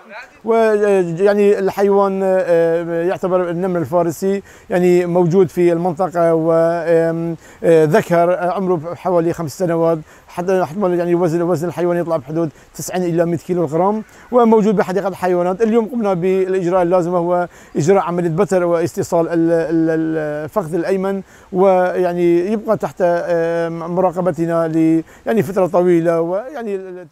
ويعني الحيوان يعتبر النمر الفارسي، يعني موجود في المنطقة، وذكر عمره حوالي 5 سنوات، حتى يعني وزن الحيوان يطلع بحدود 90 إلى 100 كيلو جرام، وموجود بحديقة الحيوانات. اليوم قمنا بالإجراء اللازم، هو إجراء عملية بتر واستئصال الفخذ الأيمن، ويعني يبقى تحت مراقبتنا يعني فترة طويلة. ويعني